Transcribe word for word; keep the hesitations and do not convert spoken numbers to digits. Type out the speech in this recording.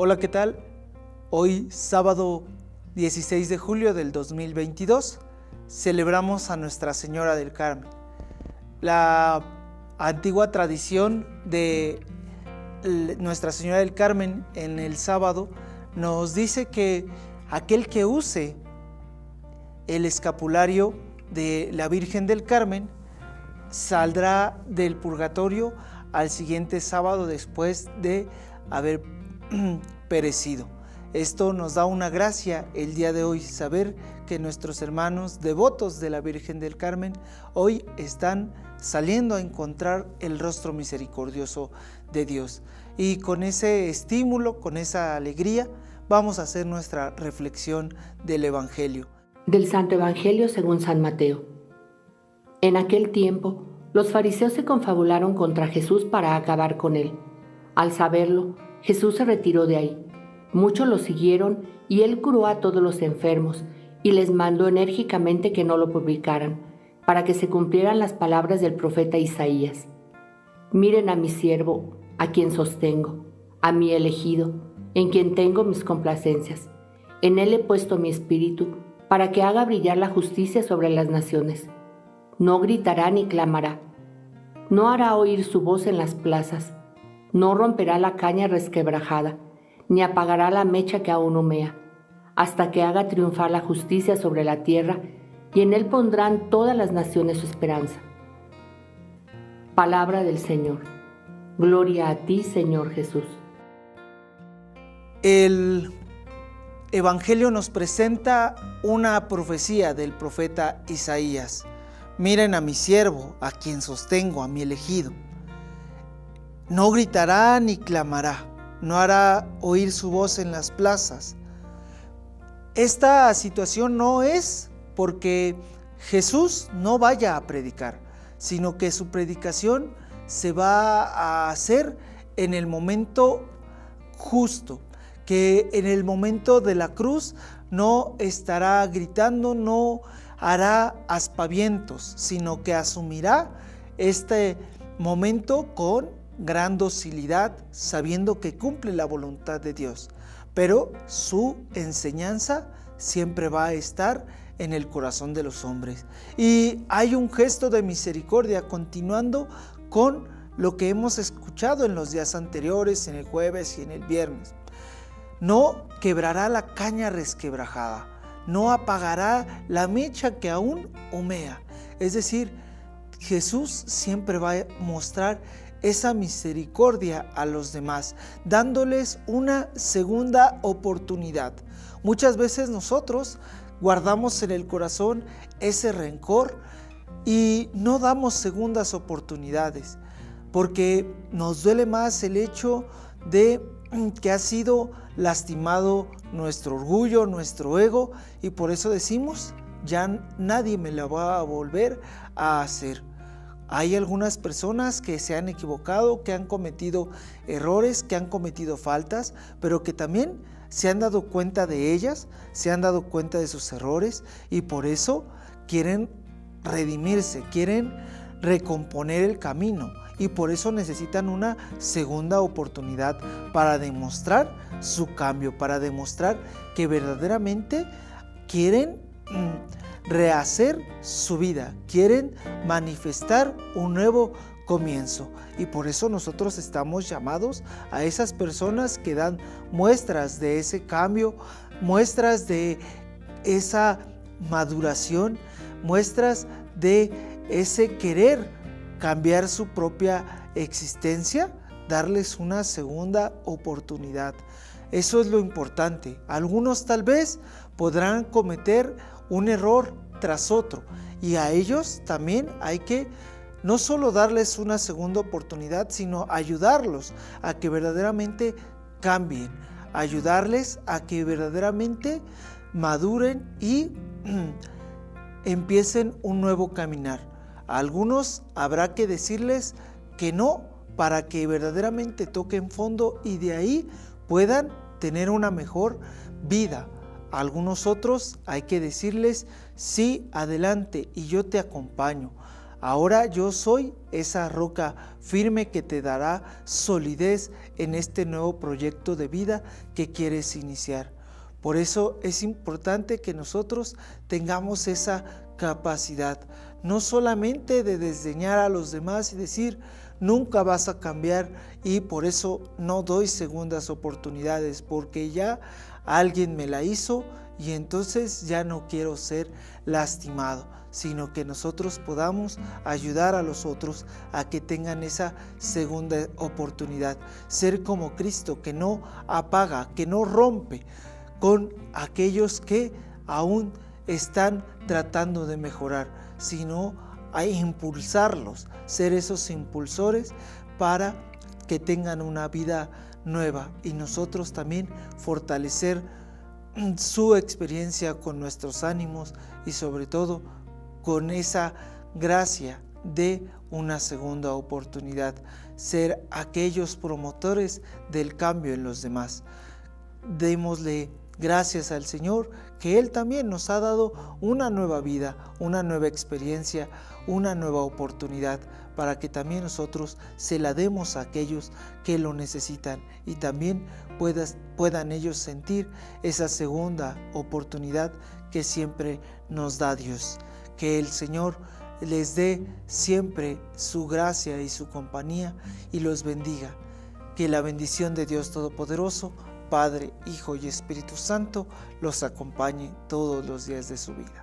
Hola, ¿qué tal? Hoy, sábado dieciséis de julio del dos mil veintidós, celebramos a Nuestra Señora del Carmen. La antigua tradición de Nuestra Señora del Carmen en el sábado nos dice que aquel que use el escapulario de la Virgen del Carmen saldrá del purgatorio al siguiente sábado después de haber perecido. Esto nos da una gracia el día de hoy, saber que nuestros hermanos devotos de la Virgen del Carmen hoy están saliendo a encontrar el rostro misericordioso de Dios. Y con ese estímulo, con esa alegría, vamos a hacer nuestra reflexión del Evangelio. Del Santo Evangelio según San Mateo. En aquel tiempo, los fariseos se confabularon contra Jesús para acabar con él. Al saberlo, Jesús se retiró de ahí. Muchos lo siguieron y él curó a todos los enfermos y les mandó enérgicamente que no lo publicaran, para que se cumplieran las palabras del profeta Isaías. Miren a mi siervo, a quien sostengo, a mi elegido, en quien tengo mis complacencias. En él he puesto mi espíritu, para que haga brillar la justicia sobre las naciones. No gritará ni clamará, no hará oír su voz en las plazas, no romperá la caña resquebrajada, ni apagará la mecha que aún humea, hasta que haga triunfar la justicia sobre la tierra, y en él pondrán todas las naciones su esperanza. Palabra del Señor. Gloria a ti, Señor Jesús. El Evangelio nos presenta una profecía del profeta Isaías. Miren a mi siervo, a quien sostengo, a mi elegido. No gritará ni clamará, no hará oír su voz en las plazas. Esta situación no es porque Jesús no vaya a predicar, sino que su predicación se va a hacer en el momento justo, que en el momento de la cruz no estará gritando, no hará aspavientos, sino que asumirá este momento con gran docilidad, sabiendo que cumple la voluntad de Dios, pero su enseñanza siempre va a estar en el corazón de los hombres. Y hay un gesto de misericordia continuando con lo que hemos escuchado en los días anteriores, en el jueves y en el viernes. No quebrará la caña resquebrajada, no apagará la mecha que aún humea. Es decir, Jesús siempre va a mostrar esa misericordia a los demás, dándoles una segunda oportunidad. Muchas veces nosotros guardamos en el corazón ese rencor y no damos segundas oportunidades, porque nos duele más el hecho de que ha sido lastimado nuestro orgullo, nuestro ego, y por eso decimos, ya nadie me la va a volver a hacer. Hay algunas personas que se han equivocado, que han cometido errores, que han cometido faltas, pero que también se han dado cuenta de ellas, se han dado cuenta de sus errores y por eso quieren redimirse, quieren recomponer el camino y por eso necesitan una segunda oportunidad para demostrar su cambio, para demostrar que verdaderamente quieren mm, rehacer su vida, quieren manifestar un nuevo comienzo. Y por eso nosotros estamos llamados a esas personas que dan muestras de ese cambio, muestras de esa maduración, muestras de ese querer cambiar su propia existencia, darles una segunda oportunidad. Eso es lo importante. Algunos tal vez podrán cometer un error tras otro y a ellos también hay que no solo darles una segunda oportunidad, sino ayudarlos a que verdaderamente cambien, ayudarles a que verdaderamente maduren y empiecen un nuevo caminar. A algunos habrá que decirles que no para que verdaderamente toquen fondo y de ahí puedan tener una mejor vida. A algunos otros hay que decirles sí, adelante y yo te acompaño. Ahora yo soy esa roca firme que te dará solidez en este nuevo proyecto de vida que quieres iniciar. Por eso es importante que nosotros tengamos esa capacidad, no solamente de desdeñar a los demás y decir, nunca vas a cambiar y por eso no doy segundas oportunidades, porque ya alguien me la hizo y entonces ya no quiero ser lastimado, sino que nosotros podamos ayudar a los otros a que tengan esa segunda oportunidad. Ser como Cristo, que no apaga, que no rompe con aquellos que aún están tratando de mejorar, sino a impulsarlos, ser esos impulsores para que tengan una vida nueva y nosotros también fortalecer su experiencia con nuestros ánimos y sobre todo con esa gracia de una segunda oportunidad, ser aquellos promotores del cambio en los demás. Démosle gracias al Señor que Él también nos ha dado una nueva vida, una nueva experiencia, una nueva oportunidad para que también nosotros se la demos a aquellos que lo necesitan y también puedas, puedan ellos sentir esa segunda oportunidad que siempre nos da Dios. Que el Señor les dé siempre su gracia y su compañía y los bendiga. Que la bendición de Dios Todopoderoso, Padre, Hijo y Espíritu Santo los acompañe todos los días de su vida.